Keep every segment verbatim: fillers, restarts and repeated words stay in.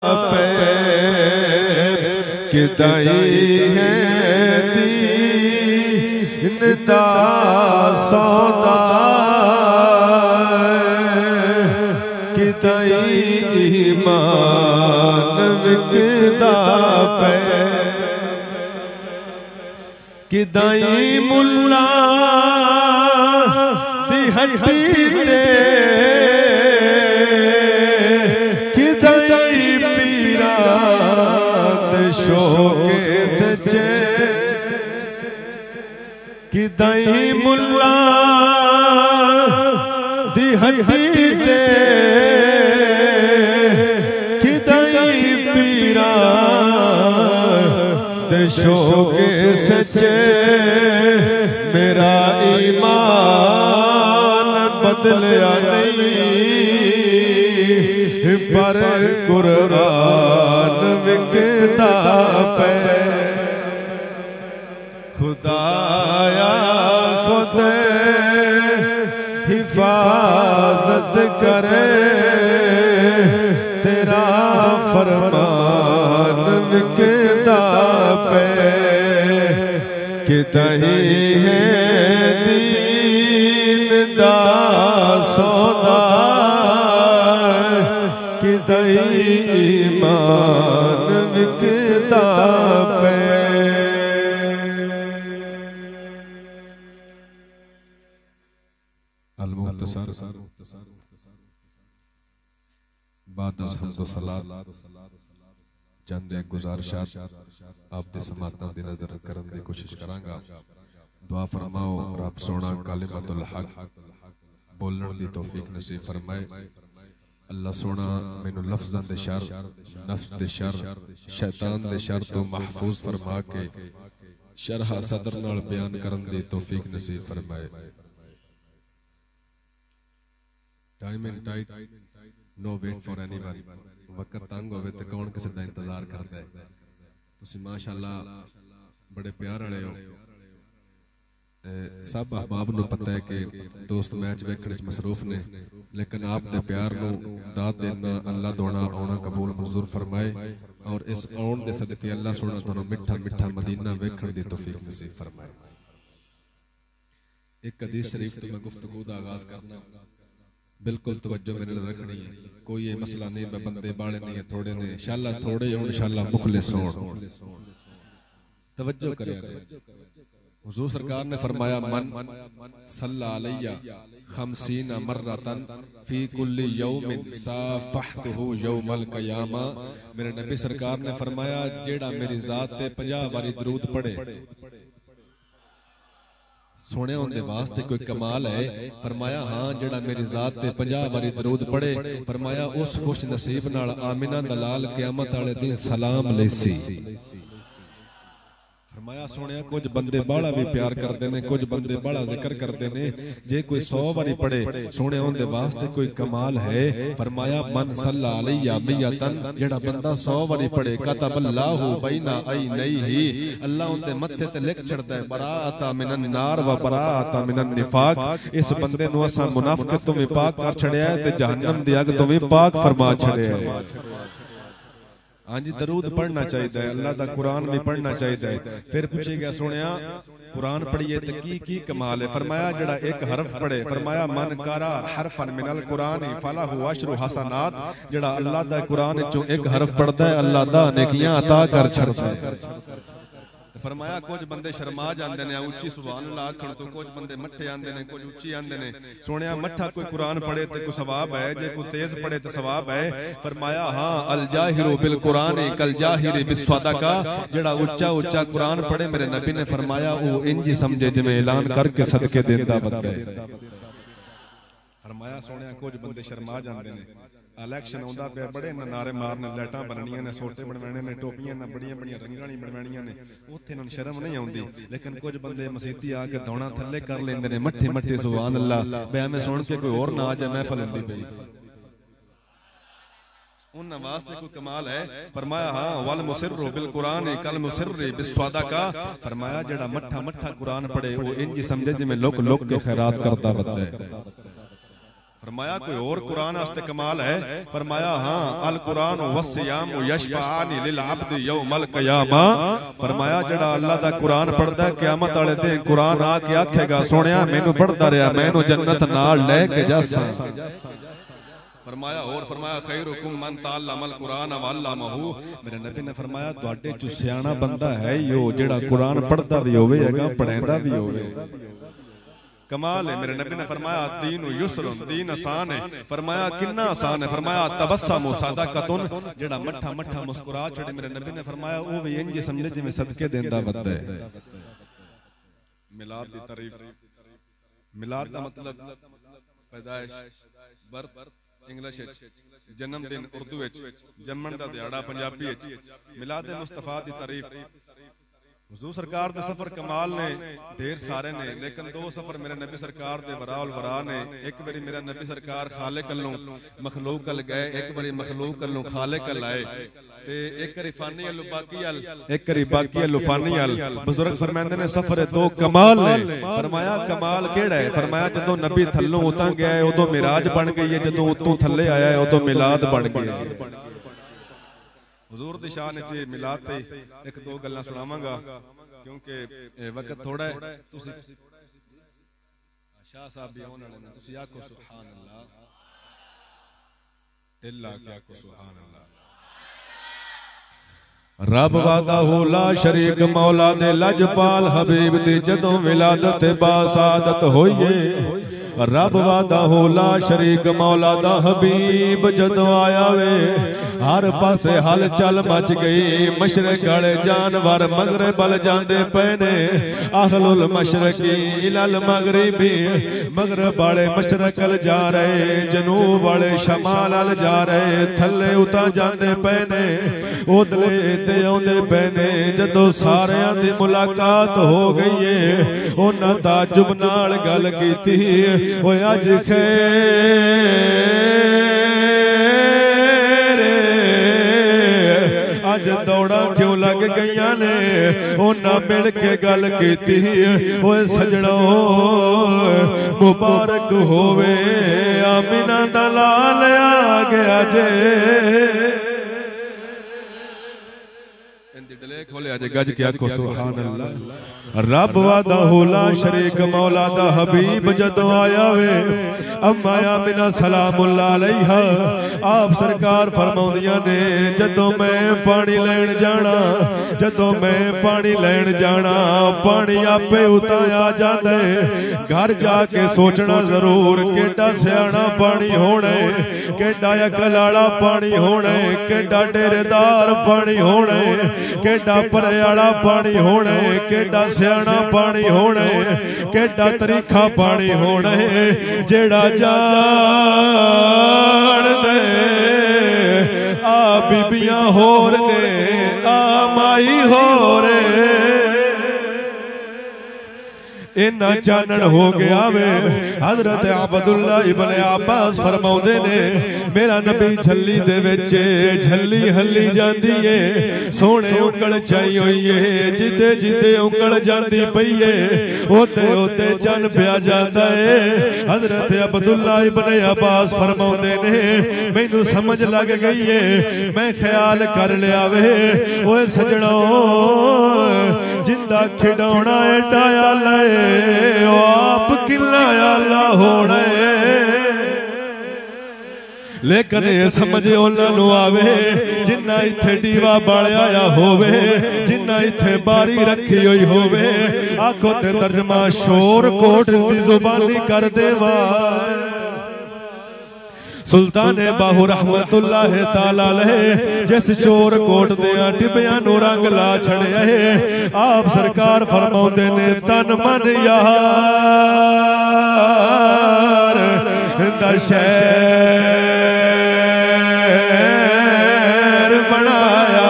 पे किदाई है दीन दा सौदा किदाई ईमान विकदा पे किदाई मुल्ला दी हड्डी ते किदाई पीरा दे शोके सच्चे किदाई मुल्ला दी हड्डी ते किदाई पीरा दे शोके सच्चे मेरा ईमान बदलिया नहीं पर कुरान विकदा पे खुदाया खुद हिफाजत करे तेरा फरमान विकदा पे किदाई है दीन दा सौदा किदाई ईमान विकदा पे अल-मुख्तसर बाद हम्दो सलात चंद एक गुजारिशात आप दे समातां दी नजर करन दी कोशिश करांगा। दुआ फरमाओ रब सोना कलिमतुल हक बोलण दी तौफीक नसीब फरमाए। अल्लाह सोना मैनू लफ्ज़ां दे शर नफ्स दे शर शैतान दे शर तो महफूज फरमा के शरह सदर नाल बयान करन दी तौफीक नसीब फरमाए। Time and tight no wait for anyone वक्त तंग होवे ते कौन किसी दा इंतजार करदा है। तुसी माशाअल्लाह बड़े प्यार वाले हो। सब अहबाब नूं पता है कि दोस्त मैच वेखण च मसरूफ ने लेकिन आप दे प्यार नूं दाद देना अल्लाह दोना आउणा कबूल मंजूर फरमाए और इस आउण दे सदके अल्लाह सोना तुहानूं मिठा मिठा मदीना वेखण दी तौफीक नसीब फरमाए। एक हदीस शरीफ तो मैं गुफ्तगू दा आगाज करना बिल्कुल तवज्जो मेरे लिए रखनी है। कोई ये मसला नहीं मैं बंदे बाले नहीं है थोड़े ने इंशाअल्लाह थोड़े हो इंशाअल्लाह मुखलिस हो तवज्जो करें। हुजूर सरकार ने फरमाया मन सल्ला अलैया खमसीना मर्रतन फी कुल्ली यौमिन साफहतहु यौमल क़यामा। मेरे नबी सरकार ने फरमाया जेड़ा मेरी जात ते पचास बारी दरूद पढ़े सोने उनके वास्ते कोई कमाल है। फरमाया हाँ जेड़ा मेरी जात ते पचास बारी दरूद पढ़े फरमाया उस खुश नसीब नाल आमिना दलाल क़यामत वाले दिन सलाम लेसी। फरमाया सोने कुछ बंदे बाला भी प्यार करते ने कुछ बंदे बाला जिक्र करते ने जे कोई सौ बारी पढ़े सोने उनके वास्ते कोई कमाल है। फरमाया मन सल्ला अलैया मियतन जेड़ा बंदा सौ बारी पढ़े कतबल्लाहु बैना ऐनैहि अल्लाह उनके मत्थे ते लिख छड़दा है बराअता मिनन नार व बराअता मिनन निफाक। इस बंदे नु असां मुनाफिक तो भी पाक कर छड़िया है ते जहन्नम दी अग तो भी पाक फरमा छड़िया है। हाँ जी दरूद पढ़ना चाहिए अल्लाह दा कुरान भी पढ़ना चाहिए। फिर पूछे गया सुनिया कुरान पढ़िए तो की की कमाल है। फरमाया जड़ा एक हरफ पढ़े फरमाया मन करा हरफन मिनल कुरान फलहु अशरु हसनात जड़ा अल्लाह दा कुरान चो एक हरफ पढ़दा है अल्लाह दा नेकियां अता कर छड़दा है। फरमाया कुछ बंदे शर्मा जाते हैं उच्ची सुभान अल्लाह आखण तो कुछ बंदे मट्ठे आंदे ने कुछ उच्ची आंदे ने। सुनिया मट्ठा कोई कुरान पढ़े तो कोई सवाब है जे कोई तेज पढ़े तो सवाब है। फरमाया हाँ अल जाहिरु बिल कुरान कल जाहिरि बिस सदका जेड़ा उच्चा उच्चा कुरान पढ़े मेरे नबी ने फरमाया वो इंज समझे जिवें ऐलान करके सदके देंदा बंदा है। फरमाया सुनिया कुछ बंदे शर्मा जाते हैं इलेक्शन आउंदा पिया बड़े नारे मारने लाइटां बननियां ने सोटे बनवाने ने टोपियां ने बड़ियां बड़ियां रंगाणी बनवानियां ने उत्थे इन्हां नूं शर्म नहीं आउंदी। लेकिन कुछ बंदे मसीती आके दौड़ा थल्ले कर लेंदे ने मट्ठे मट्ठे सुभान अल्लाह बया में सुन के कोई और ना आ जाए महफिल हुंदी पई उन्हां वास्ते कोई कमाल है। फरमाया हाँ वल मुसिर्रु बिल कुरान कल मुसिर्रि बिस सदका फरमाया जेड़ा मट्ठा मट्ठा कुरान पढ़े वो इंज समझे जिवें लोक लोक के खैरात करदा बंदा है। फरमाया कोई और कुरान वास्ते कमाल है? फरमाया हाँ, अल कुरान वस्सियाम यशफानी लिल अब्द यौमल क़यामा। फरमाया जड़ा अल्लाह दा कुरान पढ़दा है क़यामत वाले दिन कुरान आके आखेगा सोनिया मैनू पढ़दा रहा, मैनू जन्नत नाल लेके जासा। फरमाया और फरमाया खैरुकुम मन तअल्लमल कुरान व अल्लमहु। मेरे नबी ने फरमाया तुहाडे चो सियाना बंदा है यो जेड़ा कुरान पढ़दा भी होवेगा पढ़ेंदा भी होवे। कमाल है। मेरे नबी ने फरमाया दीन युस्रुन, दीन आसान है। फरमाया कितना आसान है? फरमाया तबस्सुम सदक़तुन, जेड़ा मठा मठा मुस्कुरा छड़े मेरे नबी ने फरमाया वो भी इंज समझे जिवें सदके देंदा वद्दा है। मिलाद दी तारीफ, मिलाद दा मतलब पैदाइश, बर्थ इंग्लिश विच, जन्मदिन उर्दू विच, जम्मन दा दिहाड़ा पंजाबी विच, मिलाद मुस्तफा दी तारीफ। हुजूर सरकार दे सफर कमाल ने, ढेर सारे ने, लेकिन दो सफर मेरे नबी सरकार दे वराउल वरा ने। एक बारी मेरा नबी सरकार खालिक अल्लों मखलूक अल गए, एक बारी मखलूक अल्लों खालिक अल आए, ते एक बारी फानी अल बाकी अल, एक बारी बाकी अल फानी अल। बुजुर्ग फरमांदे ने सफर दो कमाल ने। फरमाया कमाल केड़ा है? फरमाया जदों नबी थल्लों उतां गया है उदों मिराज बन गई है, जदों उतों थल्ले आया है उदों मिलाद बन गया है। हुजूर दी शान च मिलाद ते एक दो गल्लां सुनावांगा क्योंकि वक्त थोड़ा है। तुसी शाह साहब भी आउण वाले ने, तुसी आखो सुभान अल्लाह, दिल ला के आखो सुभान अल्लाह। रब वादा ला शरीक मौला दे लजपाल हबीब दी जदों विलादत बासादत होइए। रब वादा ला शरीक मौला दा हबीब जदों आया वे, हर पासे हल चल मच गई। मशरक वाले जानवर मगरब बल जांदे पे ने, अहलुल मशरकी इलल मगरिबी, मगरब वाले मशरक अल जा रहे, जनूब वाले शमाल अल जा रहे, थल्ले उतां जांदे पे ने, ओदले ते आउंदे पे ने। जदों सारियां दी मुलाकात हो गई है, उन्हां ताजुब नाल गल कीती, ओए अज खैर अज दौड़ा क्यों लग गई ने? उन्हां मिल के गल कीती, ओए सजणो मुबारक होवे आमिना दा लाल आ गया जे। इंदी डले खोले अज गज के आखो सुभान अल्लाह। रब वादा ला शरीक मौला दा हबीब जदों आया वे, अम्मा आमिना सलामुल्लाह अलैहा आप सरकार फरमाउंदियां ने, जदों मैं पानी लैण जाना, जदों मैं पानी लैण जाना, पानी आपे उतां आ जांदा है। घर जाके सोचना जरूर केडा सियाना पानी होना है, केडा अकल वाला पानी होना है, केडा डेरेदार पानी होना है, केडा परे वाला पानी होना है, केडा सियाना पानी होना है, केडा तरीखा पानी होना है। जेड़ा जान दे आ बीबियां होर ने, आ माई होर इन्ना चानन हो गया वे। हजरत अब्दुल्ला इब्न अब्बास फरमाउंदे ने, मेरा नबी झल्ली दे विच झल्ली हल्ली जांदी है, सोने उंगल चाई होई है, जिते जिते उंगल जांदी पई है ओते ओते चन पिया जाता है। हजरत अब्दुल्ला इब्न अब्बास फरमाउंदे ने, मैनू समझ लग गई है, मैं ख्याल कर लिया वे, ओए सजणो जिंदा खिडौना एडा ले आप किला आला होना है। लेकिन ये समझ उन्होंने आवे जिन्ना इत्थे दीवा बालिया होवे, जिन्ना इत्थे बारी रखी हुई होवे, आखो ते तर्जमा शोर कोट दी जुबानी कर देवा। सुल्तान बाहू रहमतुल्लाह ताला अलैह जिस शोर कोट दिया टिबियां नू रंग ला छड़िया है, आप सरकार फरमाउंदे ने, तन मन यार दा शहर बनाया,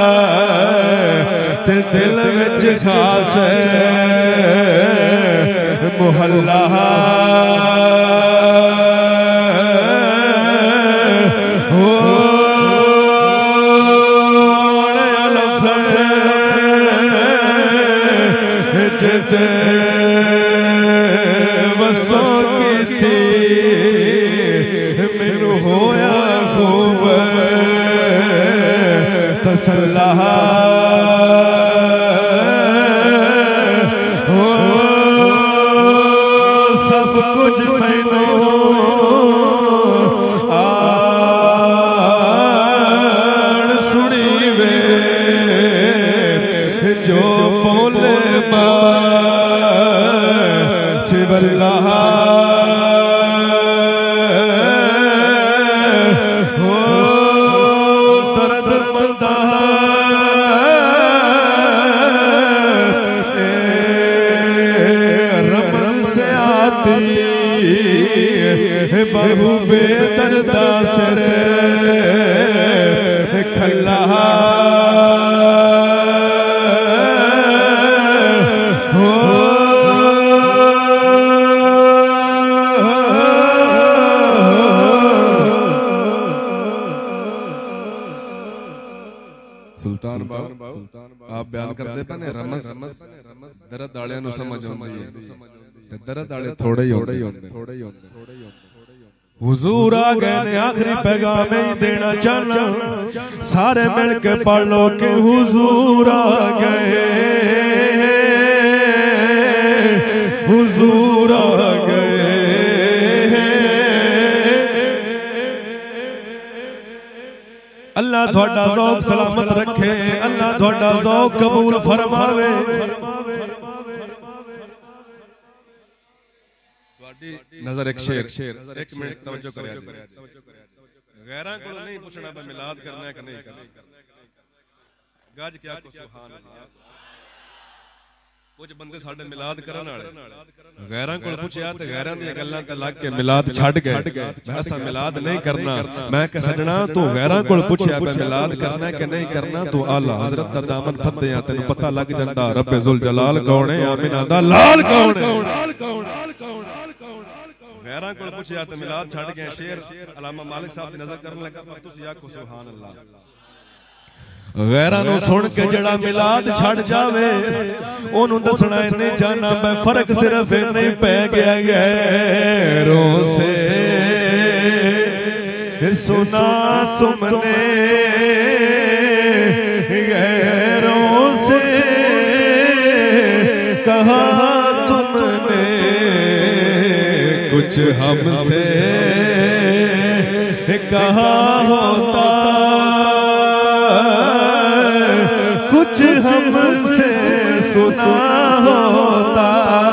ते दिल विच खास मुहल्ला वसों की थी तसल्ला हो सब कुछ मैनू आन सुनी वे जो बोले सिवल्ला हो दर्द मंदा रमन से आती बहु बेदर्दा सर खल्ला सुल्तान आप बयान करते पने रमस दर्द आले नु समझ आउंदी है ते दर्द आले थोड़े ही होंदे थोड़े ही होंदे हुजूर आ गए ने आखिरी पैगाम ही देना चाहना सारे मिलके पढ़ लो कि हुजूर आ गए हुजूर आ गए अल्लाह थोड़ा ज़ौक़ सलामत रखे अल्लाह थोड़ा ज़ौक़ कबूल फरमावे नजर एक शेर एक मिनट तवज्जो करें गैरां को नहीं पूछना पे मिलाद करना है कि नहीं करना गज क्या को सुभान अल्लाह कुछ बंदे साडे मिलाद करन वाले गैरां को पूछया ते गैरां दी गल्लां ते लग के मिलाद छड़ गए ऐसा मिलाद नहीं करना मैं कह सजना तू गैरां को पूछया पे मिलाद करना है कि नहीं करना तू आला हजरत दा दामन फतेया तेनु पता लग जांदा रब्बे जुल जलाल कौन है आमिना दा लाल कौन है गैरां को पूछया ते मिलाद छड़ गए शेर अल्लामा मालिक साहब दी नजर करन लगा पर तुसी आखो सुभान अल्लाह गैरां नु सुन के जड़ा मिलाद छड़ जावे ओनू दसना नहीं जाना मैं फर्क सिर्फ नहीं पै गया गैरों से सुना तुमने गैरों से कहा तुमने कुछ हमसे कहा होता कुछ हमसे सुना होता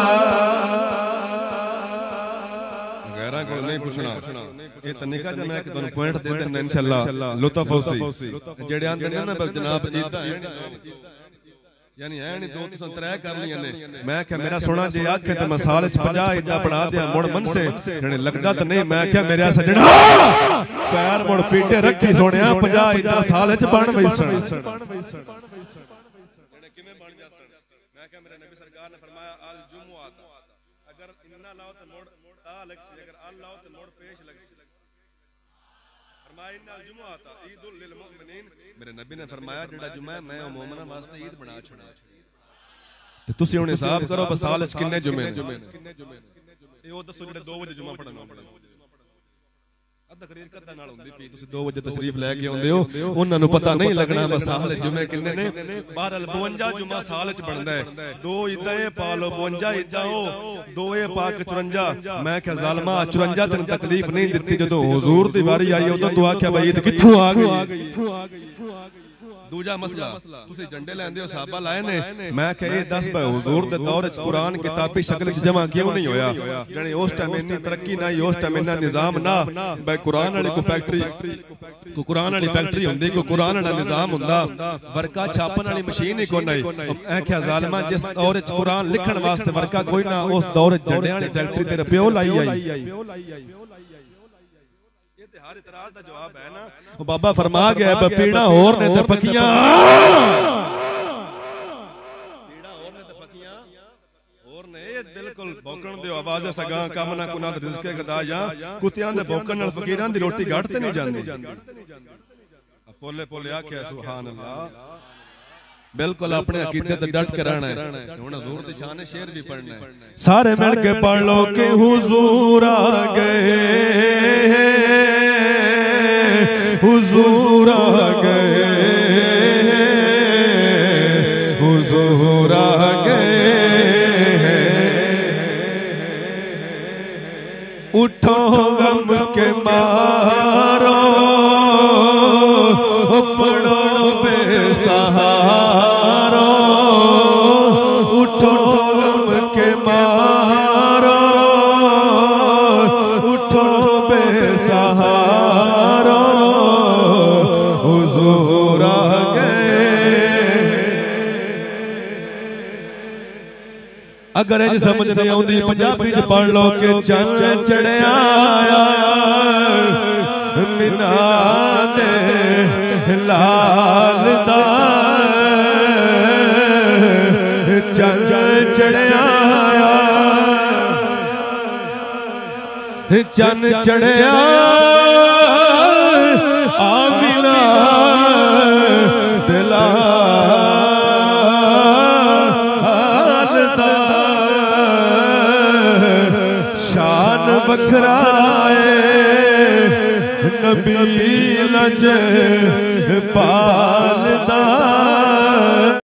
गैरां को नहीं पूछना ये तनिका जो मैं तुहानू पॉइंट दे देना इंशाअल्लाह लुत्फ होसी जेड़े आंदे ने ना जनाब इदा यानी है नहीं दो तुसां त्रै कर लियां ने मैं क्या मेरा सोना जे आखे ते मैं साल च पचास इदा बना दियां मुड़ मन से जने लगदा त नहीं मैं क्या मेरा सजना पैर मुड़ पीटे रखी सोनिया पचास इदा साल च बन वैसन मेरे नबी ने फरमाया जेड़ा जुमा है मैं मोमिना वास्ते ईद बना छोड़ा ते तुसी हुन हिसाब करो बस साल च किन्ने जुमे ने ए ओ दसो जेड़े दो बजे जुमा पढ़ना अद्धा करीर कद्दा नाल हुंदी पई तुसी दो बजे तशरीफ लेके आउंदे हो उन्हां नु पता नहीं लगना बस साल जुमे किन्ने ने बहरहाल बवंजा जुमा साल च बनदा है दो ईदां ए पा लो बवंजा ईदां हो दो ए पा के चौरंजा मैं क्या जालमा चौरंजा तेन तकलीफ नहीं दित्ती जदों हुजूर दी वारी आई उदों तू आख्या भाई ईद कित्थों आ गई दूजा मसला तुसी झंडे लैंदे हो साहबा लाए ने मैं कह ये दस भाई हुजूर दे दौर च कुरान किताबी शक्ल च जमा क्यों नहीं होया जाने उस टाइम इतनी तरक्की ना उस टाइम इतना निजाम ना भाई कुरान वाली को फैक्ट्री को कुरान वाली फैक्ट्री हुंदी को कुरान वाला निजाम हुंदा वर्का छापन वाली मशीन ही कोई नहीं मैं क्या जालिमा जिस दौर च कुरान लिखण वास्ते वर्का कोई ना उस दौर च झंडे वाली फैक्ट्री तेरे प्यो लाई आई हर इतराज दा जवाब है ना ओ बाबा फरमा गया पीड़ा और ने ते पकियां पीड़ा और ने ते पकियां और ने बिल्कुल भौंकण दे आवाज सगा काम ना कुना रिज़्क़ गदा या कुत्तियां दे भौंकण नाल फकीरां दी रोटी घट ते नहीं जांदी पोले पोले आख्या सुभान अल्लाह बिल्कुल अपने अकीदे ते डट के रहना है हुन हुजूर दी शान शेर भी पढ़ना है सारे मिल के पढ़ लो कि हुजूर आ गए हुजूर आ गए पढ़ो बेसहारो उठो गम के मारो उठो बेसहारो हुजूर आ गए। अगर इंज समझ नहीं आउंदी पंजाबी च पढ़ लो कि चंद चढ़िया मिना दे लाल दा चंद चढ़िया चंद चढ़िया आमिना दिलाल दा शान बखराए नबी लज पाल दा